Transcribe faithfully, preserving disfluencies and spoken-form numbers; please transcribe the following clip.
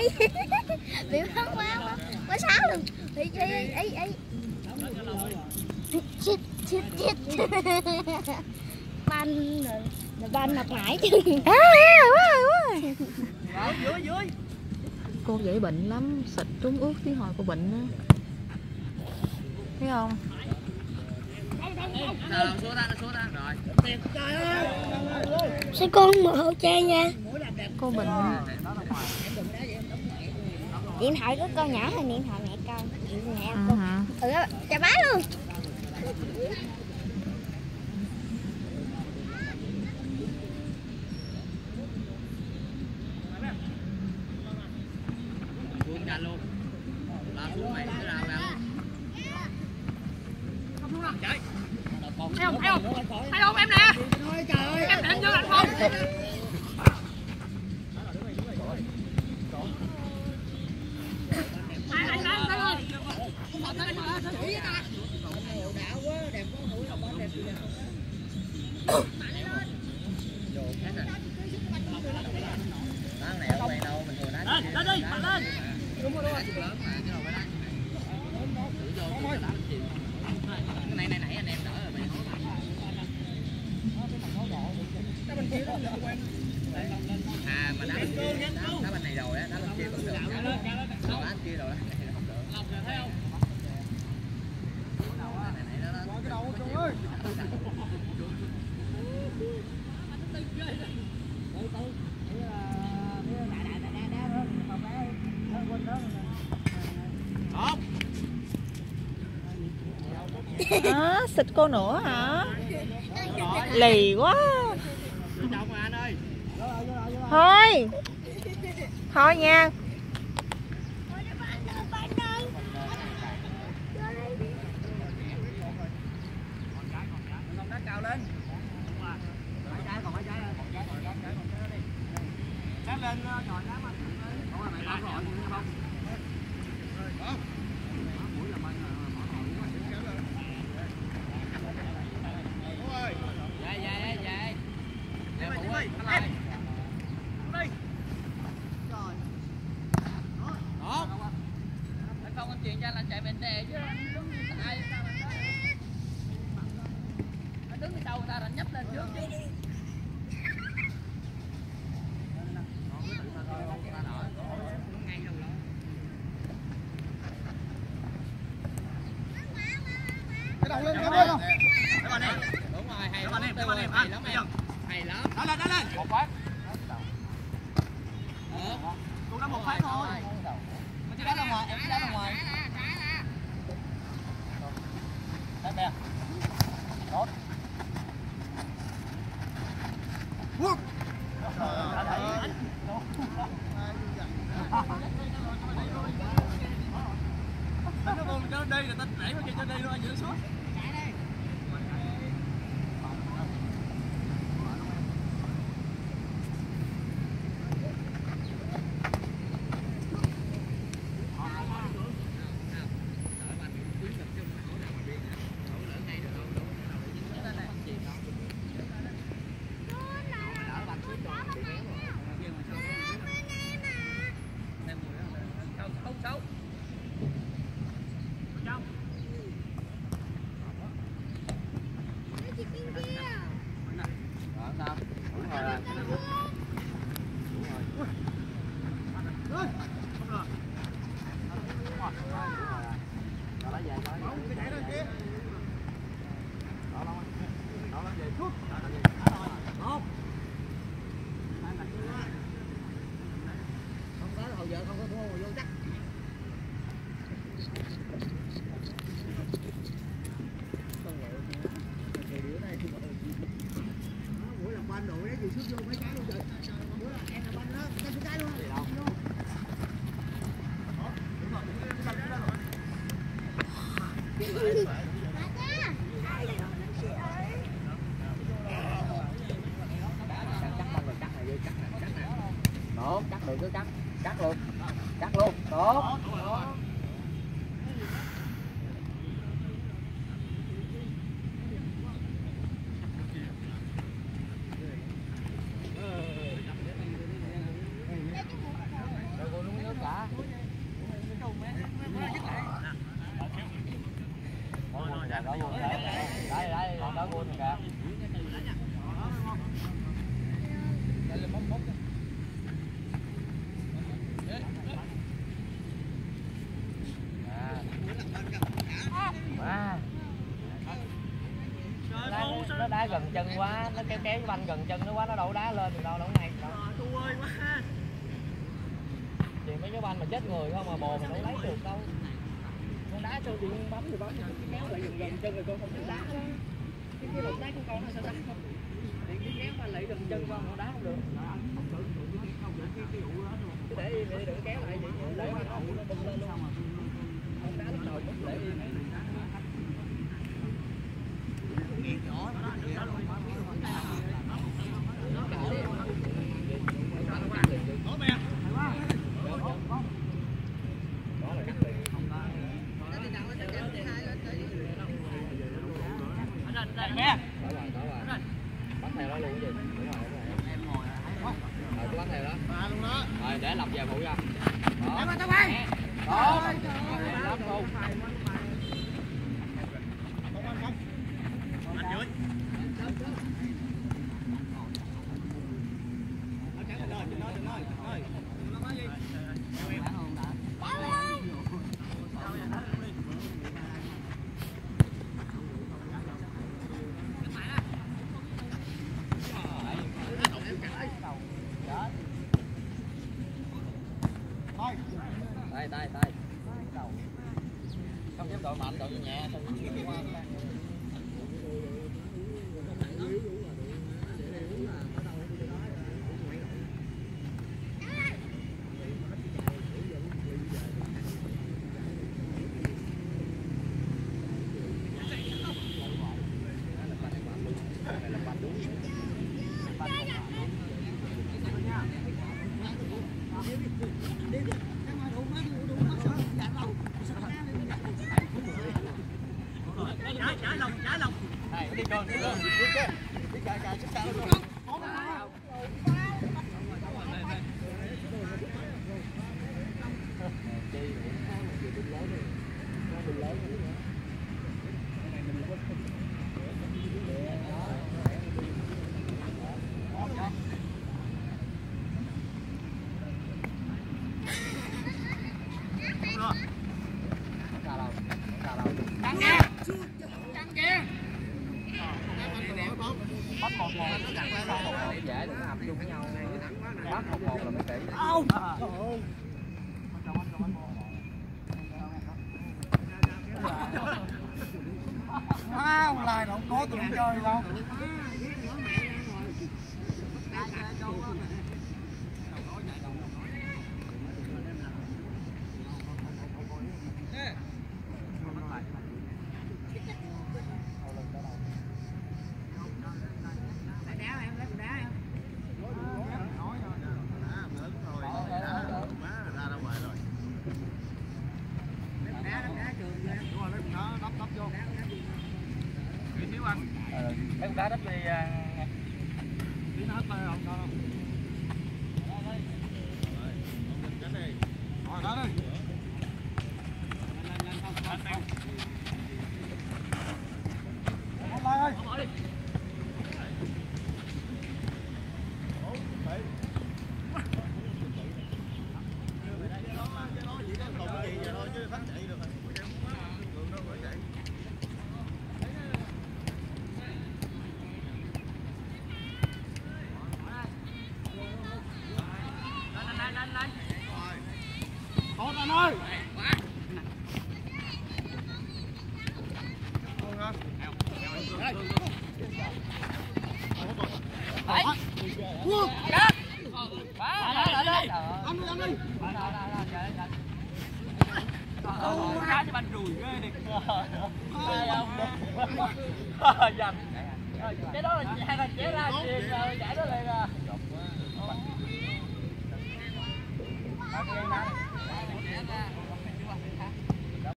bị bắn quá quá quá sáu luôn. Ý ý ý ý chít chít chít ban rồi ban mặt mãi chứ. À, dưới dưới cô dễ bệnh lắm, xịt trúng ướt tí hồi cô bệnh đó. Thấy không? Sẽ con mở khẩu trang nha. Cô bệnh. Điện thoại của con nhỏ hay điện thoại mẹ con? Mẹ Ừ con. hả? Ừ, chà bá luôn. xuống nhanh luôn. Lao xuống mày cứ lao ra luôn. Không xuống đâu. Chạy. Thấy không? Thấy không? Thấy không em nè? Em định vô anh không? Này này nãy anh em đỡ rồi mày nói. À mà đá bên kia, đá, đá bên này rồi á, đá bên kia cũng được. Đá bên kia rồi á, này không được. Thấy không? Này này đó đó. Cái đầu trời ơi. À, xịt cô nữa hả? Lì quá. Thôi. Thôi nha. Cao lên. Còn trái còn trái còn trái còn trái còn trái đi. Đá lên nhồi đá mà. Không là mày làm rồi không? Đó. Mũi là mình bỏ hồi quá kéo lên. Ôi. Dạ dạ dạ. Em phụ ơi. Đi. Đi. Rồi. Đó. Đó. Không anh chuyện cho anh chạy bên đè chứ. Ai đứng đi sau người ta là nhấp lên trước chứ. Cái đầu lên cái không? Đúng rồi, hay lắm em, hay lắm em. Hay lắm. Đó lên, đó lên. Một phát. Ờ. Cũng đã một phát thôi. Mình chỉ đá ra ngoài, em chỉ đá ra ngoài. Đây bè. Tốt. Quốc. Nó vô mình cho nó đi, là ta đẩy qua kia cho đi luôn, anh giữ xuống. Tốt, cắt được cứ cắt, cắt luôn, cắt luôn, tốt. cả. Đấy đấy, đó buồn kìa. À. Đá, nó đá gần chân quá, nó kéo kéo cái banh gần chân nó quá, nó đâu đá lên được đâu, đâu ngay đâu. Thì mấy cái banh mà chết người không mà bồ mình đâu lấy được đâu. Con đá cho điện bấm thì bấm, kéo lại gần gần chân rồi con không đá đó. Cái cái động tác của con nó sao đá không? Điện cái kéo mà lại gần chân con con đá không được. Cứ để im đi, đừng kéo lại vậy, để nó nó bung lên luôn. Con đá lúc đầu cũng để im. Bắt theo đó luôn cái gì? Đúng rồi, đúng rồi. Rồi cứ bắt theo đó. Rồi để lọc về phụ ra. Đó. Đó. Lắp luôn. Tay tay tay. Không dám đội mạnh, đội nhẹ thôi. Này, đi con, đi con. Đi cài cài chắc sao luôn. Bắt một một dễ đừng hợp chung với nhau. Bắt một một là mới kỹ. Không lại đâu có tụi chơi đâu. Em đá đất đi Tí nó hết tay không? Sao đâu? Rồi, đá đi. Không lại ơi. Tốt anh ơi. Đấy. Quân. Cắt. Quá. Lại đi. Anh đi, anh đi. Ô, cá cho banh rùi ghê đi. Ai không? Dành. Cái đó là hai là chéo ra chuyền rồi, giải đó liền à. Chọc quá.